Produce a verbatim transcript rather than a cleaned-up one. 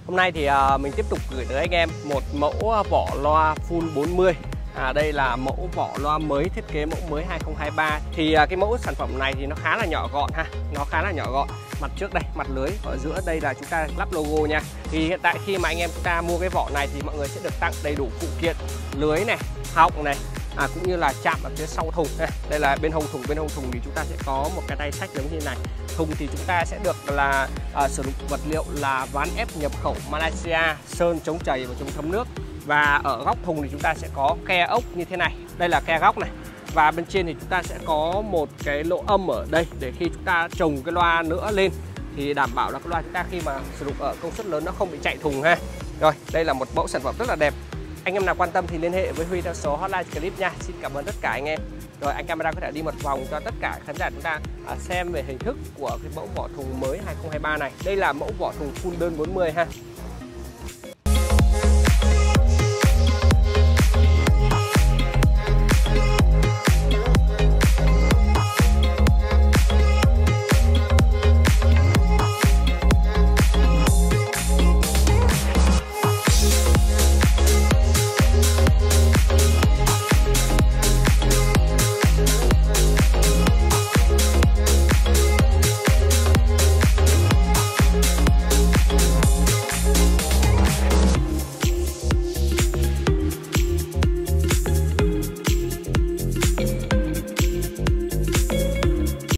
Hôm nay thì uh, mình tiếp tục gửi tới anh em một mẫu vỏ loa full bốn mươi. À, đây là mẫu vỏ loa mới, thiết kế mẫu mới hai không hai ba. Thì uh, cái mẫu sản phẩm này thì nó khá là nhỏ gọn ha, nó khá là nhỏ gọn. Mặt trước đây, mặt lưới ở giữa đây là chúng ta lắp logo nha. Thì hiện tại khi mà anh em chúng ta mua cái vỏ này thì mọi người sẽ được tặng đầy đủ phụ kiện lưới này, họng này, à, cũng như là chạm ở phía sau thùng này. Đây là bên hông thùng, bên hông thùng thì chúng ta sẽ có một cái tay xách giống như này. Thùng thì chúng ta sẽ được là à, sử dụng vật liệu là ván ép nhập khẩu Malaysia, sơn chống chảy và chống thấm nước. Và ở góc thùng thì chúng ta sẽ có ke ốc như thế này. Đây là ke góc này. Và bên trên thì chúng ta sẽ có một cái lỗ âm ở đây để khi chúng ta trồng cái loa nữa lên thì đảm bảo là cái loa chúng ta khi mà sử dụng ở công suất lớn nó không bị chạy thùng ha. Rồi, đây là một mẫu sản phẩm rất là đẹp. Anh em nào quan tâm thì liên hệ với Huy theo số hotline clip nha. Xin cảm ơn tất cả anh em. Rồi anh camera có thể đi một vòng cho tất cả khán giả chúng ta xem về hình thức của cái mẫu vỏ thùng mới hai không hai ba này. Đây là mẫu vỏ thùng full đơn bốn mươi ha.